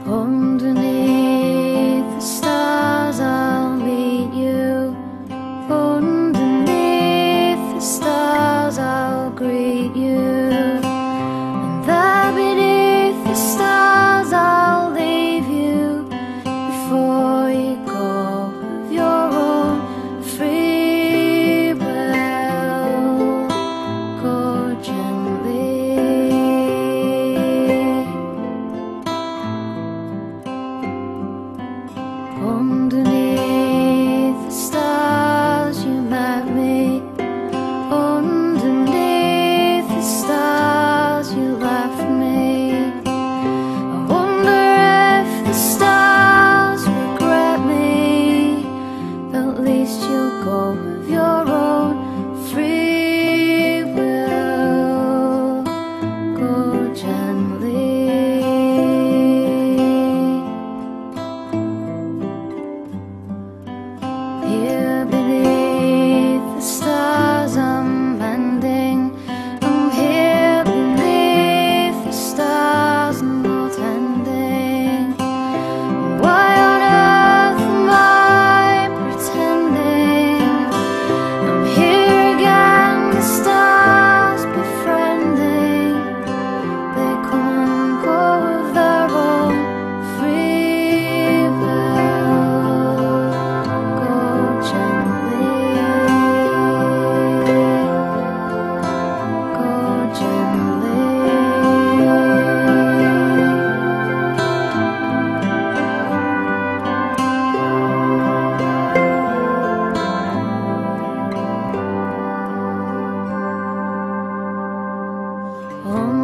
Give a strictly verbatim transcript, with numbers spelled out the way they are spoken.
Underneath the stars I'll meet you. Underneath the stars I'll greet you. And there beneath the stars I'll leave you before you go of your own free will. Go gently. Underneath the stars you met me. Underneath the stars you left me. I wonder if the stars regret me. At least you'll go of your own free will. Go gently. Here beneath the stars I'm bending. I'm here beneath the stars I'm not ending. Why on earth am I pretending? I'm here again, the stars befriending. They come and go of their own free will. Go gently. Go gently. Oh,